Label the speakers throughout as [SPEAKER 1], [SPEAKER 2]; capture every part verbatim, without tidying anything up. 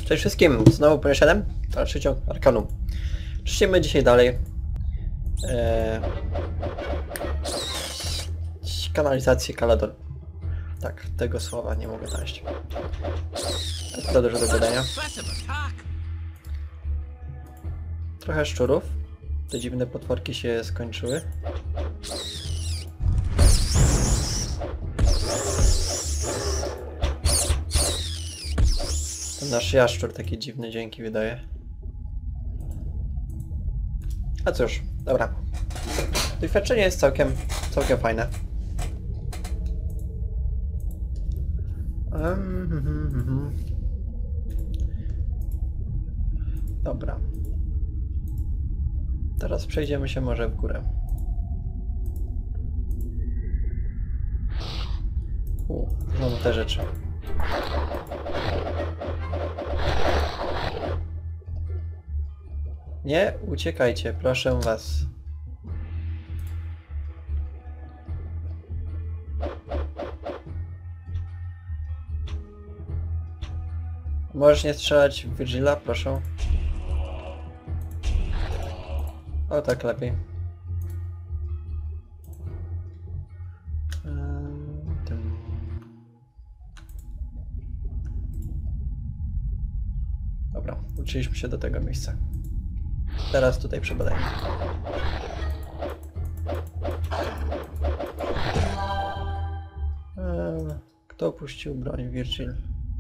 [SPEAKER 1] Cześć wszystkim, znowu Poniesiadem, dalszy ciąg Arkanum. Czyścimy dzisiaj dalej eee, kanalizację Caledon. Tak, tego słowa nie mogę znaleźć. To dużo do gadania. Trochę szczurów. Te dziwne potworki się skończyły. Ten nasz jaszczur taki dziwny dźwięki wydaje. A cóż, dobra. Doświadczenie jest całkiem, całkiem fajne. Um, hmm, hmm, hmm. Dobra. Teraz przejdziemy się może w górę. U, znowu te rzeczy. Nie uciekajcie, proszę was. Możesz nie strzelać w Virgila, proszę. O, tak lepiej. Dobra, uczyliśmy się do tego miejsca. Teraz tutaj przebadajmy. Eee, kto opuścił broń? Virgil.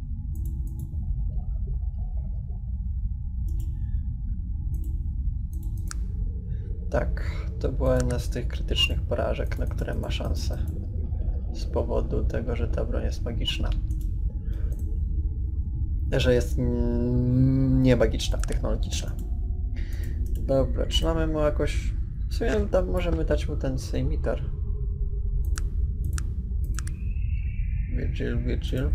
[SPEAKER 1] Tak, to była jedna z tych krytycznych porażek, na które ma szansę. Z powodu tego, że ta broń jest magiczna. Że jest nie magiczna, technologiczna. Dobra, czy mamy mu jakoś... W sumie tam możemy dać mu ten sejmitar. Virgil, Virgil.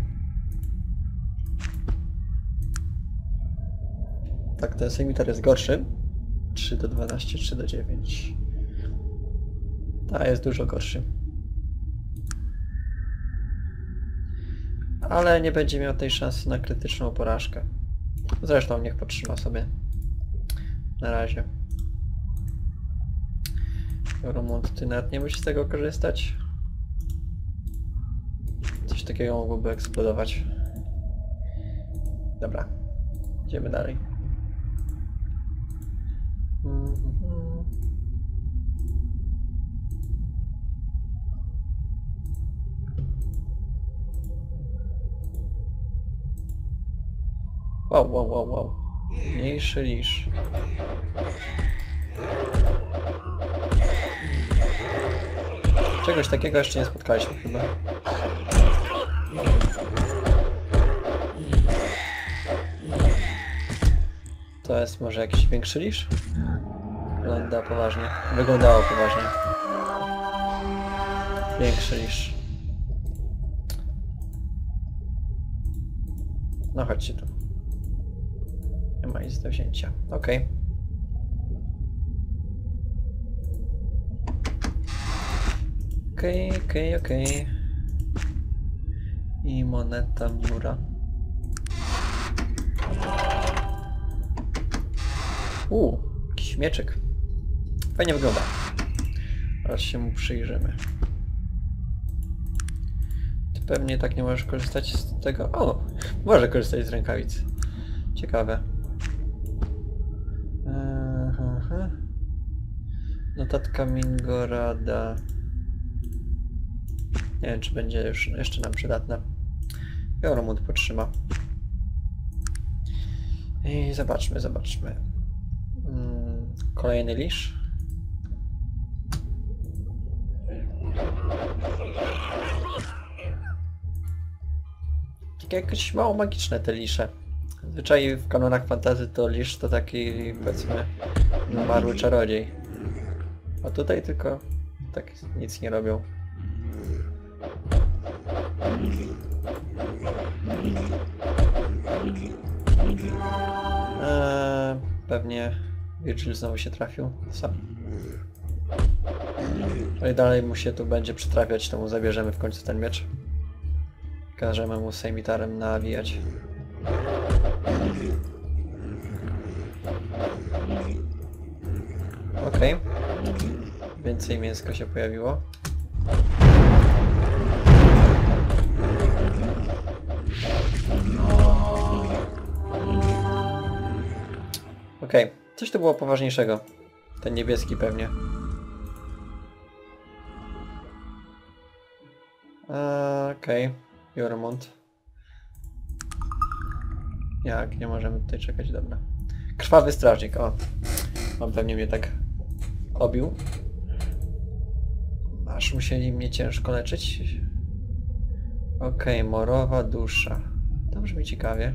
[SPEAKER 1] Tak, ten sejmitar jest gorszy. trzy do dwunastu, trzy do dziewięciu. Ta jest dużo gorszy. Ale nie będzie miał tej szansy na krytyczną porażkę. Zresztą niech potrzyma sobie. Na razie. Romont, ty nawet nie musisz z tego korzystać. Coś takiego mogłoby eksplodować. Dobra. Idziemy dalej. Mm-hmm. Wow, wow, wow, wow. Mniejszy niż... Czegoś takiego jeszcze nie spotkaliśmy chyba. To jest może jakiś większy lisz? Wygląda poważnie. Wyglądało poważnie. Większy lisz. No chodźcie tu. Nie ma nic do wzięcia. Okej. Okay. Okej, okay, okej, okay, okej. Okay. I moneta Miura. Uuu, jakiś mieczyk. Fajnie wygląda. Teraz się mu przyjrzymy. Ty pewnie tak nie możesz korzystać z tego... O! Może korzystać z rękawic. Ciekawe. Aha. Notatka Mingorada. Nie wiem, czy będzie już jeszcze nam przydatna. Jormund potrzyma. I zobaczmy, zobaczmy. Hmm, kolejny lisz. Takie jakieś mało magiczne te lisze. Zwyczaj w kanonach fantasy to lisz to taki, powiedzmy, umarły czarodziej. A tutaj tylko tak nic nie robią. Eee, pewnie Virgil znowu się trafił sam. Ale dalej mu się tu będzie przytrafiać, to mu zabierzemy w końcu ten miecz. Każemy mu sejmitarem nawijać. więcej mięska się pojawiło. Okej, okay. Coś tu było poważniejszego. Ten niebieski pewnie. Okej, okay. Jormont. Jak, nie możemy tutaj czekać, dobra. Krwawy strażnik, o. On pewnie mnie tak obił. Aż musieli mnie ciężko leczyć. Okej, okay, morowa dusza. To brzmi ciekawie.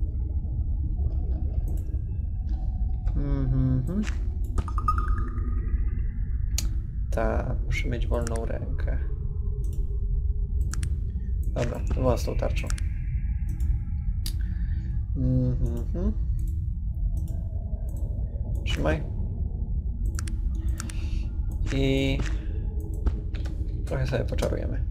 [SPEAKER 1] Mhm. Tak, muszę mieć wolną rękę. Dobra, to mam z tą tarczą. Mhm. Trzymaj. I trochę sobie poczarujemy.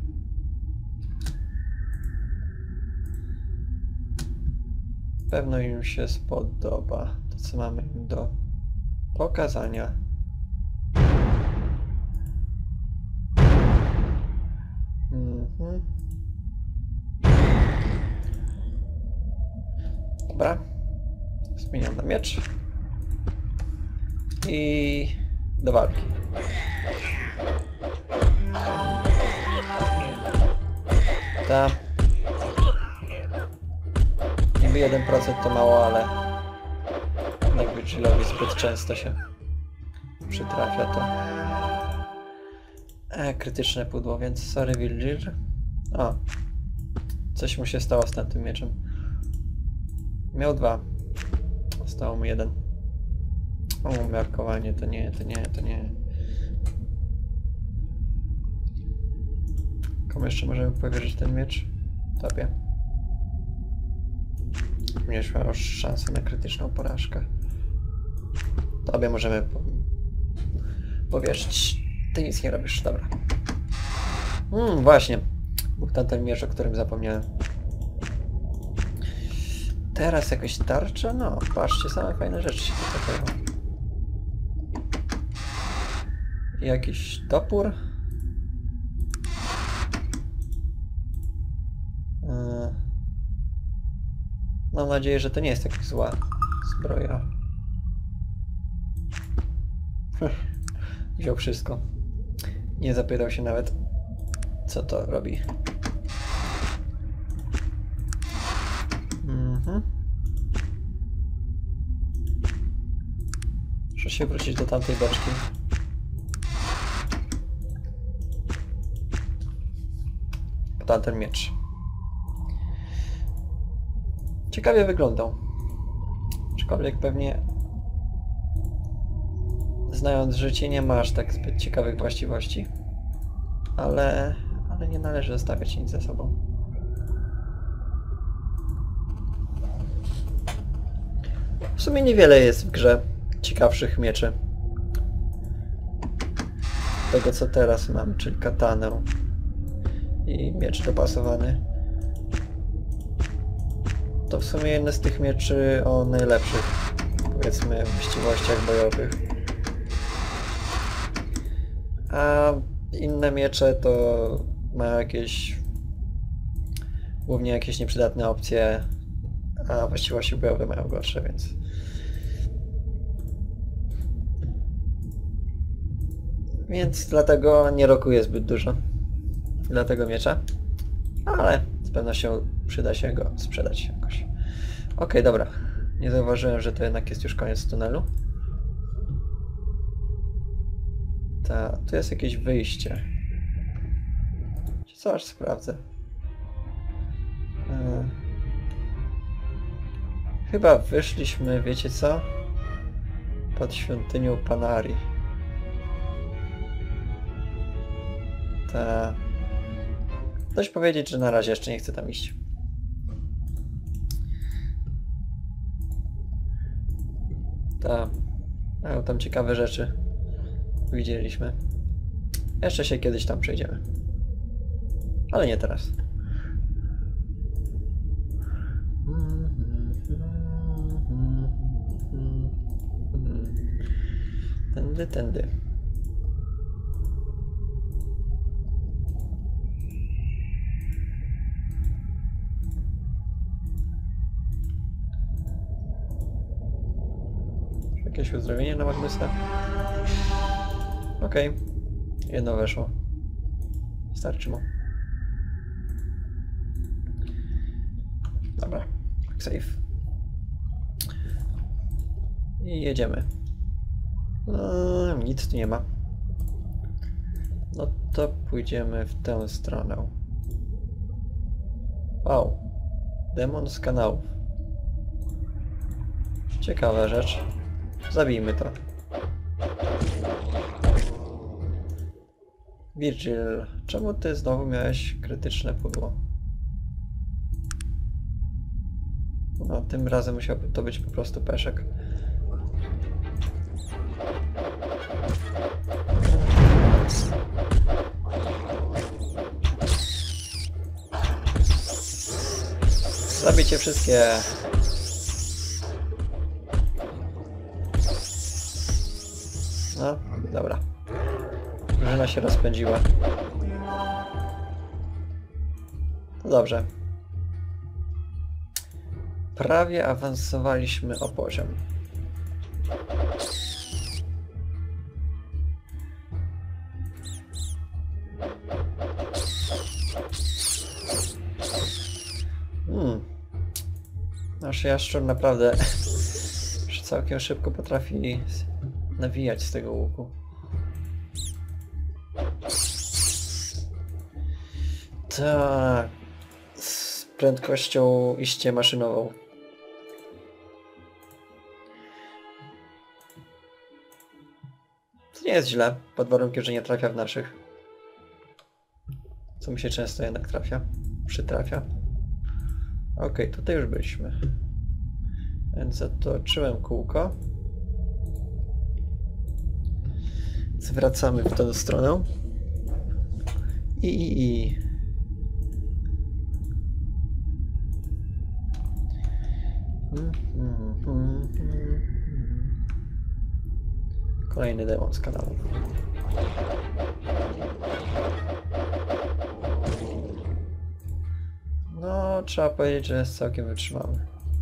[SPEAKER 1] Pewno im się spodoba to, co mamy im do pokazania. Mhm. Dobra. Zmieniam na miecz. I do walki. Ta. Niby jeden procent to mało, ale jednak Virgilowi zbyt często się przytrafia to. E, krytyczne pudło, więc sorry Virgil. O. Coś mu się stało z tamtym mieczem. Miał dwa. Zostało mu jeden. O, miarkowanie, to nie, to nie, to nie. Komu jeszcze możemy powierzyć ten miecz? Tobie. Będziesz miał szansę na krytyczną porażkę. Tobie możemy po... powierzyć. Ty nic nie robisz, dobra. Hmm, właśnie. Był tamten miecz, o którym zapomniałem. Teraz jakaś tarcza? No, patrzcie, same fajne rzeczy się tu trafiają. Jakiś topór. Yy. Mam nadzieję, że to nie jest taka zła zbroja. Wziął wszystko. Nie zapytał się nawet, co to robi. Mhm. Muszę się wrócić do tamtej beczki. Po tamten miecz. Ciekawie wyglądał. Aczkolwiek pewnie znając życie nie ma aż tak zbyt ciekawych właściwości. Ale, ale nie należy zostawiać nic za sobą. W sumie niewiele jest w grze ciekawszych mieczy. Tego co teraz mam, czyli katanę i miecz dopasowany. To w sumie jeden z tych mieczy o najlepszych, powiedzmy, właściwościach bojowych. A inne miecze to mają jakieś, głównie jakieś nieprzydatne opcje, a właściwości bojowe mają gorsze, więc... Więc dlatego nie rokuję zbyt dużo dla tego miecza, ale z pewnością przyda się go sprzedać jakoś. Okej, okay, dobra. Nie zauważyłem, że to jednak jest już koniec tunelu. Ta, tu jest jakieś wyjście. Co aż sprawdzę. Yy. Chyba wyszliśmy, wiecie co? Pod świątynią Panarii. Ta... Dość powiedzieć, że na razie jeszcze nie chcę tam iść. Ta... Mają tam ciekawe rzeczy. Widzieliśmy. Jeszcze się kiedyś tam przejdziemy. Ale nie teraz. Tędy, tędy. Jakieś uzdrowienie na Magnusa? Okej. Okay. Jedno weszło. Starczy mu. Dobra. Save. I jedziemy. No, nic tu nie ma. No to pójdziemy w tę stronę. Wow. Demon z kanałów. Ciekawa rzecz. Zabijmy to. Virgil, czemu ty znowu miałeś krytyczne pudło? No, tym razem musiałby to być po prostu peszek. Zabijcie wszystkie. No, dobra. Drużyna się rozpędziła. No dobrze. Prawie awansowaliśmy o poziom. Hmm. Nasz jaszczur naprawdę całkiem szybko potrafi nawijać z tego łuku. Tak. Z prędkością iście maszynową. To nie jest źle, pod warunkiem, że nie trafia w naszych. Co mi się często jednak trafia. Przytrafia. Okej, okay, tutaj już byliśmy. Więc zatoczyłem kółko. Zwracamy w tę stronę. I, i, i. Mm, mm, mm, mm. Kolejny demon z kanału. No, trzeba powiedzieć, że jest całkiem wytrzymały.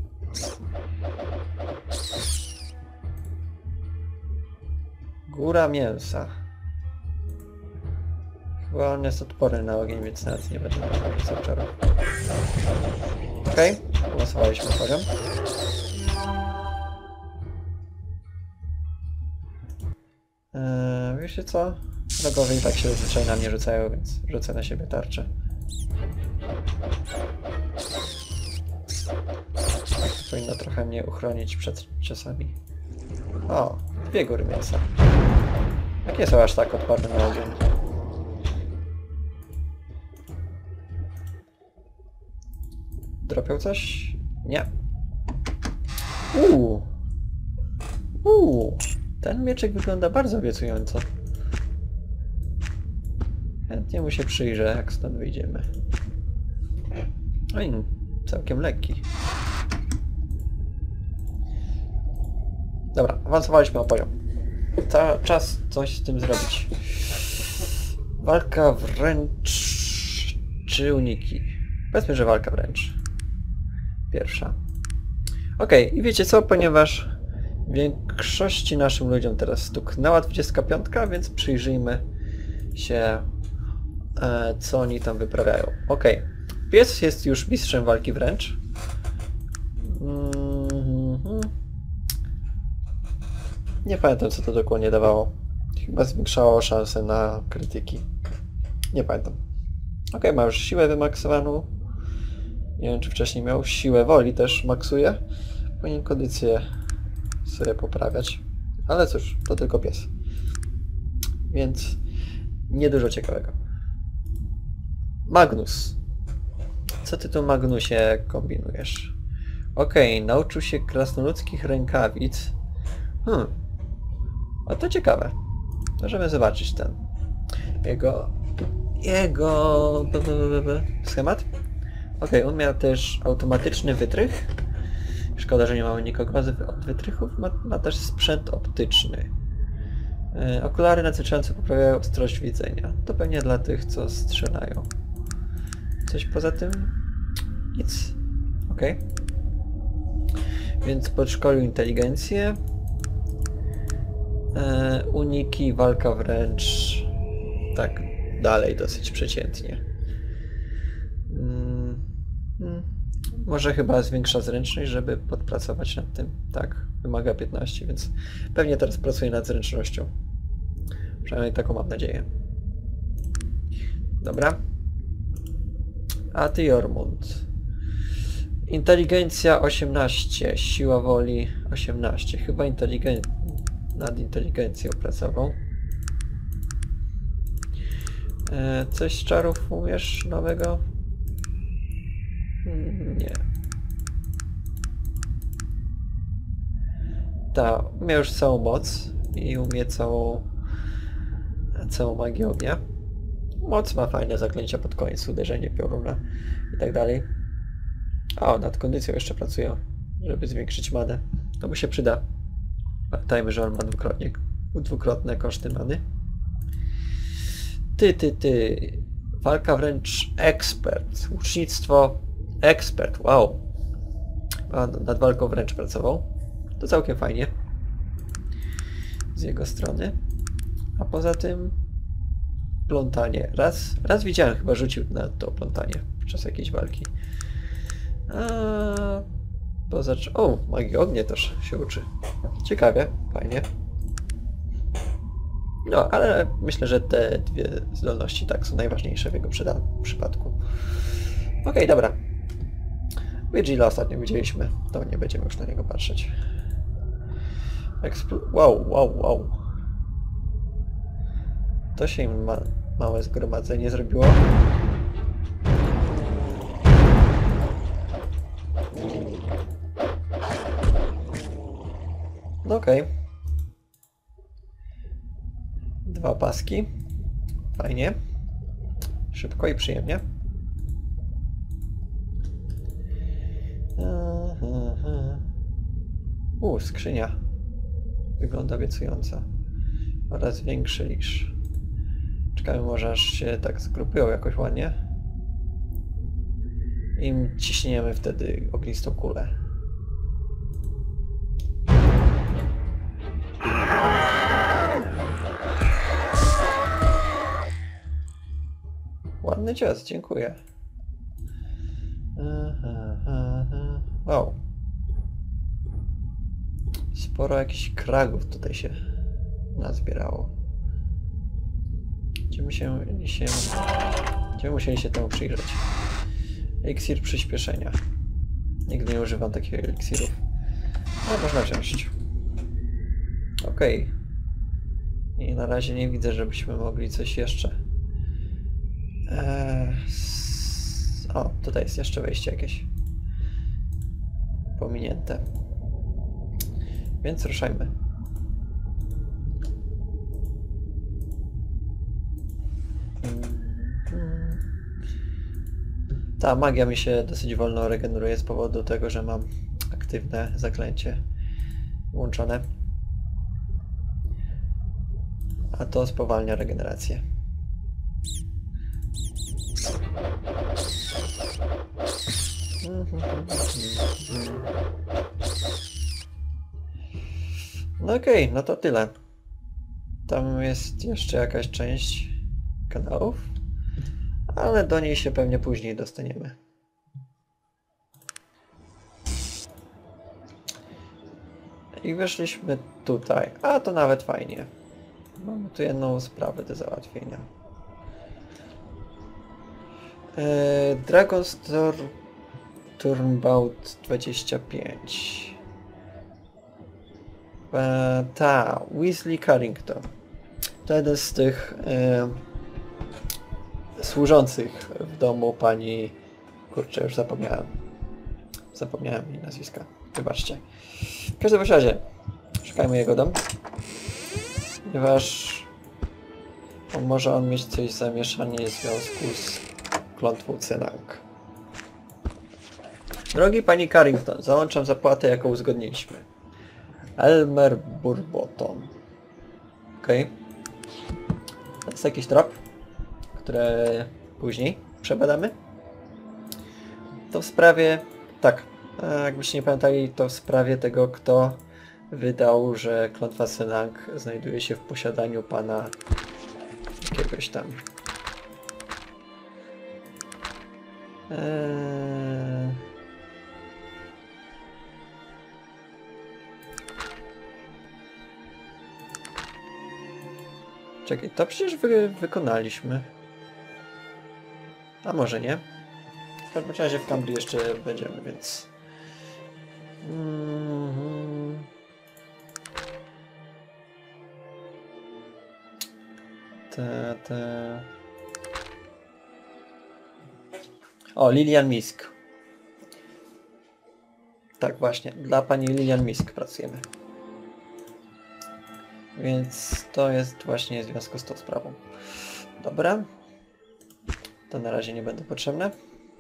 [SPEAKER 1] Góra mięsa. Chyba on jest odporny na ogień, więc nawet nie będę rzucał czarów. Okej, okay, głosowaliśmy poziom. Eee, wiecie co? Wrogowie i tak się zazwyczaj na mnie rzucają, więc rzucę na siebie tarczę. Powinno trochę mnie uchronić przed ciosami. O, dwie góry mięsa. Jakie są aż tak odporne na ogień? Dropią coś? Nie. Uuu. Uuu. Ten mieczek wygląda bardzo obiecująco. Chętnie mu się przyjrzę, jak stąd wyjdziemy. Oj, całkiem lekki. Dobra, awansowaliśmy o poziom. Ca czas coś z tym zrobić. Walka wręcz czy uniki? Powiedzmy, że walka wręcz. Pierwsza. Okej, okay, i wiecie co? Ponieważ większości naszym ludziom teraz stuknęła dwudziestka piątka, więc przyjrzyjmy się, e, co oni tam wyprawiają. Okej. Okay. Pies jest już mistrzem walki wręcz. Mm-hmm. Nie pamiętam, co to dokładnie dawało. Chyba zwiększało szanse na krytyki. Nie pamiętam. Ok, ma już siłę wymaksowaną. Nie wiem, czy wcześniej miał siłę woli, też maksuje. Powinien kondycję sobie poprawiać. Ale cóż, to tylko pies. Więc nie dużo ciekawego. Magnus. Co ty tu, Magnusie, kombinujesz? Okej, okay, nauczył się krasnoludzkich rękawic. Hmm. A to ciekawe. Możemy zobaczyć ten. Jego... Jego... B, b, b, b. Schemat? Okej, okay, on miał też automatyczny wytrych. Szkoda, że nie mamy nikogo od wytrychów. Ma, ma też sprzęt optyczny. Yy, okulary nadzwyczajająco poprawiają ostrość widzenia. To pewnie dla tych, co strzelają. Coś poza tym? Nic. Okej. Okay. Więc podszkolił inteligencję. E, uniki, walka wręcz. Tak, dalej dosyć przeciętnie. Mm, mm, może chyba zwiększa zręczność, żeby podpracować nad tym. Tak, wymaga piętnaście, więc pewnie teraz pracuję nad zręcznością. Przynajmniej taką mam nadzieję. Dobra. A ty, Jormund. Inteligencja osiemnaście, siła woli osiemnaście. Chyba inteligen... nad inteligencją pracował. E, coś z czarów umiesz nowego? Nie. Ta, umie już całą moc i umie całą całą magię ognia. Moc ma fajne zaklęcia pod koniec, uderzenie pioruna i tak dalej. O, nad kondycją jeszcze pracują, żeby zwiększyć manę. To mu się przyda. Pamiętajmy, że on ma dwukrotnie, dwukrotne koszty many. Ty, ty, ty. Walka wręcz ekspert. Łucznictwo ekspert. Wow. A nad walką wręcz pracował. To całkiem fajnie. Z jego strony. A poza tym plątanie. Raz, raz widziałem, chyba rzucił na to plątanie podczas jakiejś walki. A poza... O, magii ognia też się uczy. Ciekawie, fajnie. No, ale myślę, że te dwie zdolności tak są najważniejsze w jego przypadku. Okej, okay, dobra. Virgila ostatnio widzieliśmy, to nie będziemy już na niego patrzeć. Expl wow, wow, wow. To się im ma małe zgromadzenie zrobiło. No okej. Okay. Dwa paski. Fajnie. Szybko i przyjemnie. U, skrzynia. Wygląda obiecująco. Oraz większy lisz. Czekamy, może aż się tak zgrupują jakoś ładnie. I ciśniemy wtedy ognistą kulę. Ładny cios, dziękuję. Wow. Sporo jakichś kragów tutaj się nazbierało. Będziemy się, się, będziemy musieli się temu przyjrzeć. Eliksir przyspieszenia. Nigdy nie używam takich eliksirów. No, można wziąć. Okej. Okay. I na razie nie widzę, żebyśmy mogli coś jeszcze. Eee, o, tutaj jest jeszcze wejście jakieś. Pominięte. Więc ruszajmy. Ta magia mi się dosyć wolno regeneruje z powodu tego, że mam aktywne zaklęcie włączone. A to spowalnia regenerację. No okej, okay, no to tyle. Tam jest jeszcze jakaś część kanałów, ale do niej się pewnie później dostaniemy. I weszliśmy tutaj, a to nawet fajnie. Mamy tu jedną sprawę do załatwienia. Eee, Dragonstorm Turnabout dwadzieścia pięć. Eee, ta, Weasley Carrington. To jeden z tych e, służących w domu pani... Kurczę, już zapomniałem. Zapomniałem jej nazwiska. Wybaczcie. W każdym razie, szukajmy jego dom. Ponieważ może on mieć coś zamieszanie w związku z klątwą Cenang. Drogi pani Carrington, załączam zapłatę, jaką uzgodniliśmy. Elmer Borbottom. Okej. Okay. To jest jakiś trop, które później przebadamy. To w sprawie... Tak, jakbyście nie pamiętali, to w sprawie tego, kto wydał, że klątwa Senang znajduje się w posiadaniu pana jakiegoś tam. Eee... Czekaj, to przecież wy wykonaliśmy. A może nie? W każdym razie w Cambrii jeszcze będziemy, więc... Mm-hmm. Te, te... O, Lilian Misk. Tak właśnie, dla pani Lilian Misk pracujemy. Więc to jest właśnie w związku z tą sprawą. Dobra. To na razie nie będą potrzebne.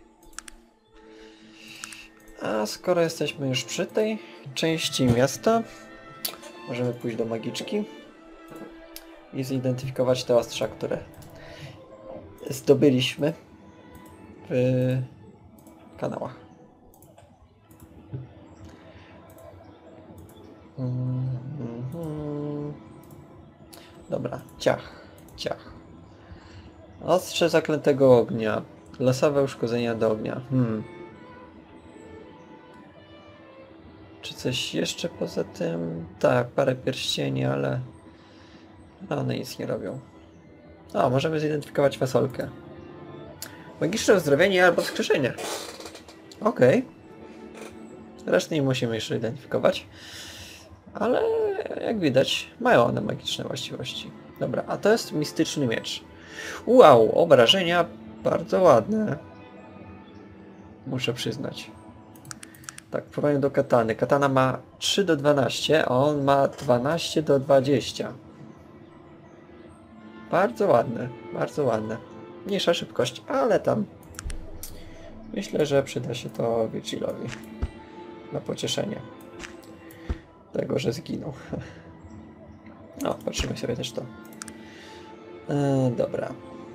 [SPEAKER 1] A skoro jesteśmy już przy tej części miasta, możemy pójść do magiczki i zidentyfikować te ostrza, które zdobyliśmy w kanałach. Mm-hmm. Dobra, ciach, ciach. Ostrze zaklętego ognia. Losowe uszkodzenia do ognia. Hmm. Czy coś jeszcze poza tym? Tak, parę pierścieni, ale one nic nie robią. O, możemy zidentyfikować fasolkę. Magiczne uzdrowienie albo wskrzeszenie. Okej. Okay. Resztę nie musimy jeszcze identyfikować. Ale jak widać, mają one magiczne właściwości. Dobra, a to jest mistyczny miecz. Wow, obrażenia bardzo ładne. Muszę przyznać. Tak, w porównaniu do katany. Katana ma trzy do dwunastu, a on ma dwanaście do dwudziestu. Bardzo ładne, bardzo ładne. Mniejsza szybkość, ale tam... Myślę, że przyda się to Virgilowi. Na pocieszenie. Tego, że zginął. No, patrzymy sobie też to. E, dobra.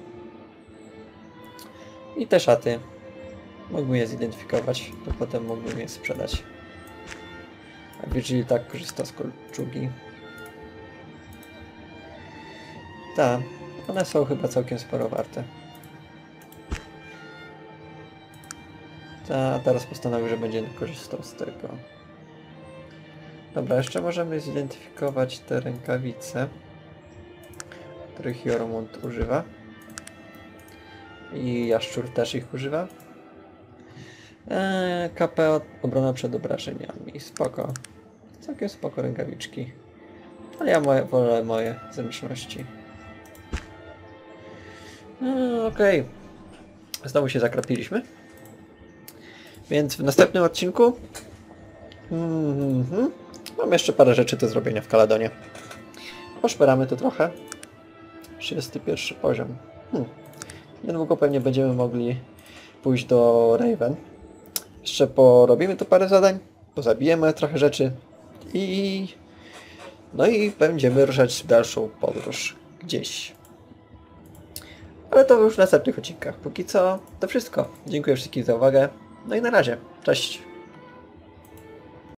[SPEAKER 1] I te szaty. Mógłbym je zidentyfikować, to potem mógłbym je sprzedać. A Virgil tak korzysta z kolczugi. Tak, one są chyba całkiem sporo warte. Ta, teraz postanowił, że będzie korzystał z tego. Dobra, jeszcze możemy zidentyfikować te rękawice, których Jormund używa. I Jaszczur też ich używa. Eee, K P obrona przed obrażeniami. Spoko. Całkiem spoko rękawiczki. Ale ja moje, wolę moje zręczności. Eee, Okej. Okay. Znowu się zakropiliśmy. Więc w następnym odcinku mm-hmm, mam jeszcze parę rzeczy do zrobienia w Kaladonie. Poszperamy tu trochę. trzydziesty pierwszy poziom. Hmm. Niedługo pewnie będziemy mogli pójść do Raven. Jeszcze porobimy tu parę zadań, pozabijemy trochę rzeczy i... No i będziemy ruszać w dalszą podróż gdzieś. Ale to już w następnych odcinkach. Póki co to wszystko. Dziękuję wszystkim za uwagę. No i na razie. Cześć.